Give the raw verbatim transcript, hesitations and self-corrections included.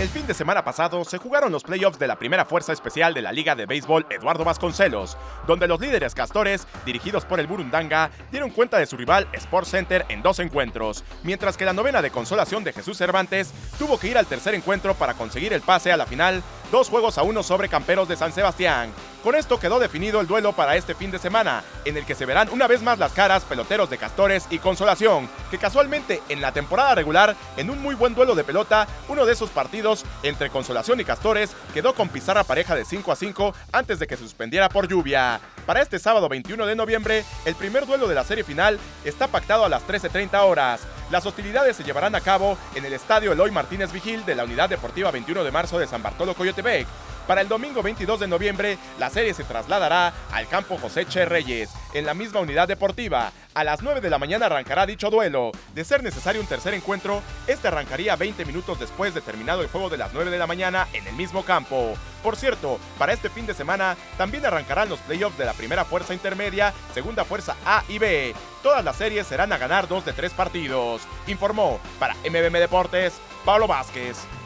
El fin de semana pasado se jugaron los playoffs de la primera fuerza especial de la Liga de Béisbol Eduardo Vasconcelos, donde los líderes Castores, dirigidos por el Burundanga, dieron cuenta de su rival Sports Center en dos encuentros, mientras que la novena de consolación de Jesús Cervantes tuvo que ir al tercer encuentro para conseguir el pase a la final, dos juegos a uno sobre Camperos de San Sebastián. Con esto quedó definido el duelo para este fin de semana, en el que se verán una vez más las caras peloteros de Castores y Consolación, que casualmente en la temporada regular, en un muy buen duelo de pelota, uno de esos partidos entre Consolación y Castores quedó con pizarra pareja de cinco a cinco antes de que se suspendiera por lluvia. Para este sábado veintiuno de noviembre, el primer duelo de la serie final está pactado a las trece treinta horas. Las hostilidades se llevarán a cabo en el estadio Eloy Martínez Vigil de la Unidad Deportiva veintiuno de marzo de San Bartolo Coyotepec. Para el domingo veintidós de noviembre, la serie se trasladará al campo José Che Reyes, en la misma unidad deportiva. A las nueve de la mañana arrancará dicho duelo. De ser necesario un tercer encuentro, este arrancaría veinte minutos después de terminado el juego de las nueve de la mañana en el mismo campo. Por cierto, para este fin de semana también arrancarán los playoffs de la primera fuerza intermedia, segunda fuerza A y B. Todas las series serán a ganar dos de tres partidos. Informó para M B M Deportes, Pablo Vázquez.